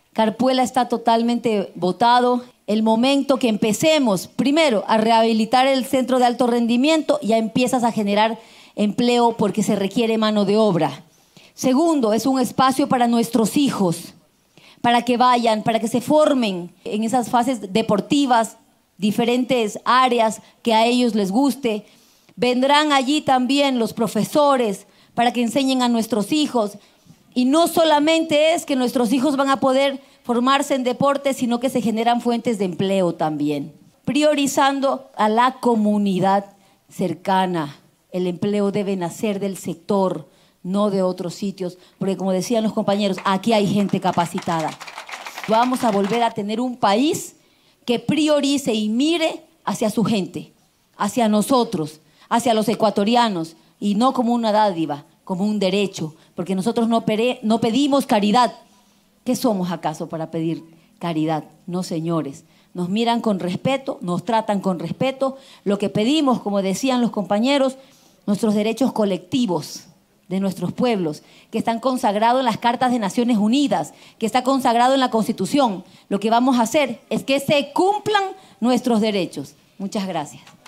Carpuela está totalmente botado. El momento que empecemos, primero, a rehabilitar el centro de alto rendimiento, ya empiezas a generar empleo porque se requiere mano de obra. Segundo, es un espacio para nuestros hijos, para que vayan, para que se formen en esas fases deportivas, diferentes áreas que a ellos les guste. Vendrán allí también los profesores para que enseñen a nuestros hijos. Y no solamente es que nuestros hijos van a poder formarse en deporte, sino que se generan fuentes de empleo también. Priorizando a la comunidad cercana. El empleo debe nacer del sector, no de otros sitios, porque como decían los compañeros, aquí hay gente capacitada. Vamos a volver a tener un país que priorice y mire hacia su gente, hacia nosotros, hacia los ecuatorianos, y no como una dádiva, como un derecho, porque nosotros no pedimos caridad. ¿Qué somos acaso para pedir caridad? No, señores. Nos miran con respeto, nos tratan con respeto. Lo que pedimos, como decían los compañeros, nuestros derechos colectivos de nuestros pueblos, que están consagrados en las Cartas de Naciones Unidas, que está consagrado en la Constitución. Lo que vamos a hacer es que se cumplan nuestros derechos. Muchas gracias.